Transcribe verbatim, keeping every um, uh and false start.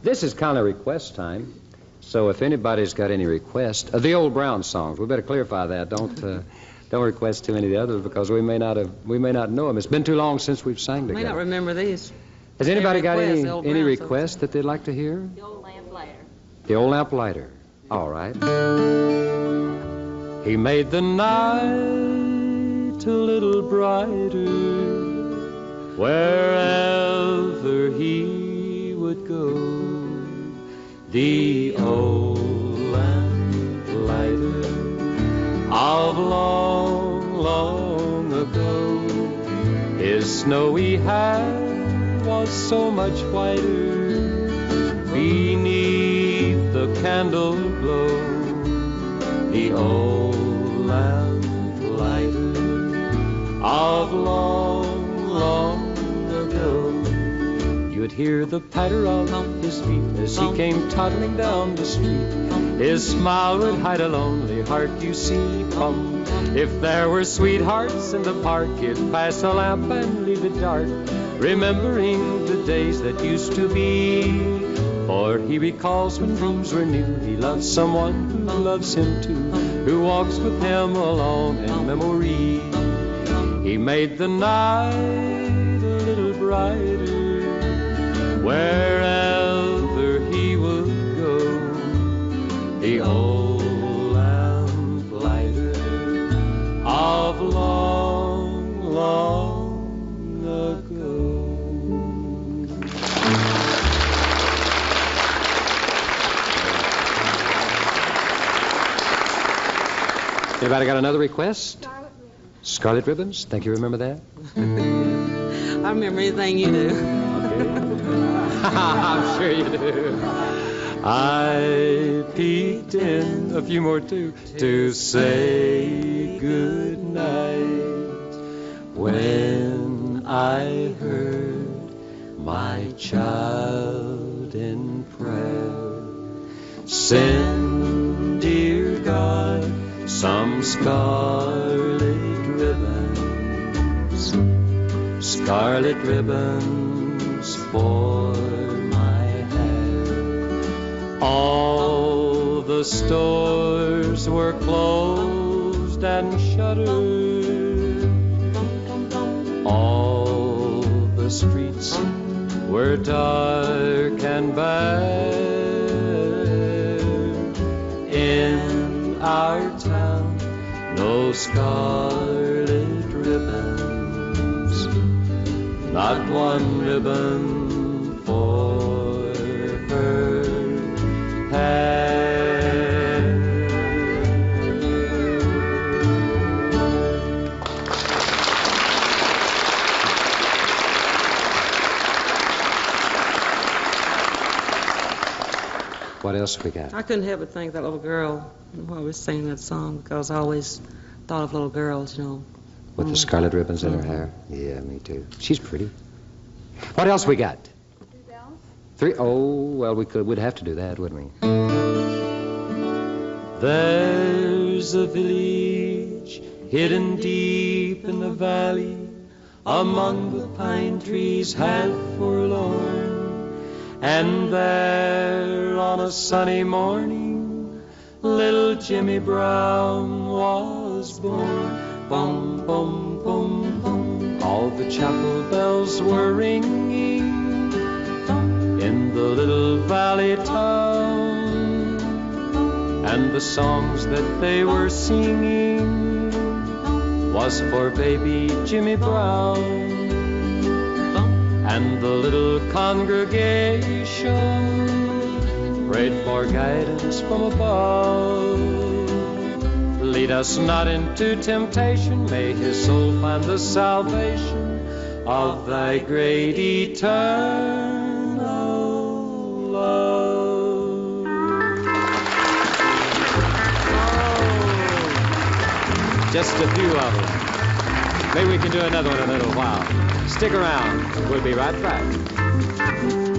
This is kind of request time. So if anybody's got any requests, uh, the old Brown songs, we better clarify that. Don't uh, don't request too many of the others because we may not have we may not know them. It's been too long since we've sang together. May not remember these. Has anybody got request, any any Brown requests songs. that they'd like to hear? The Old Lamplighter. The Old Lamplighter. All right. He made the night a little brighter wherever he would go. The old lamplighter of long, long ago. His snowy hair was so much whiter beneath the candle glow. The old lamplighter of long, long ago. You'd hear the patter of his feet as he came toddling down the street. His smile would hide a lonely heart, you see. Bum. If there were sweethearts in the park, he'd pass a lamp and leave it dark, remembering the days that used to be. For he recalls when dreams were new, he loves someone who loves him too, who walks with him along in memory. He made the night a little brighter wherever he would go. The old lamplighter of long, long ago. Anybody got another request? Scarlet Ribbons. Scarlet Ribbons? Think you remember that? I remember anything you do. I'm sure you do. I peeked in, a few more too, to say good night when I heard my child in prayer send, dear God, some scarlet ribbons, scarlet ribbons for my hair. All the stores were closed and shuttered. All the streets were dark and bare. In our town, no scarlet ribbons, not one ribbon for her hair. What else we got? I couldn't help but think of that little girl while we was singing that song because I always thought of little girls, you know. With the Mm. scarlet ribbons in her Mhm. hair? Yeah, me too. She's pretty. What else we got? Three bells. Three? Oh, well, we could. We'd have to do that, wouldn't we? There's a village hidden deep in the valley, among the pine trees half forlorn. And there on a sunny morning, little Jimmy Brown was born. Bum, bum, bum, bum. All the chapel bells were ringing in the little valley town, and the songs that they were singing was for baby Jimmy Brown. And the little congregation prayed for guidance from above. Lead us not into temptation, may his soul find the salvation of thy great eternal love. Oh, just a few of them. Maybe we can do another one in a little while. Stick around. We'll be right back.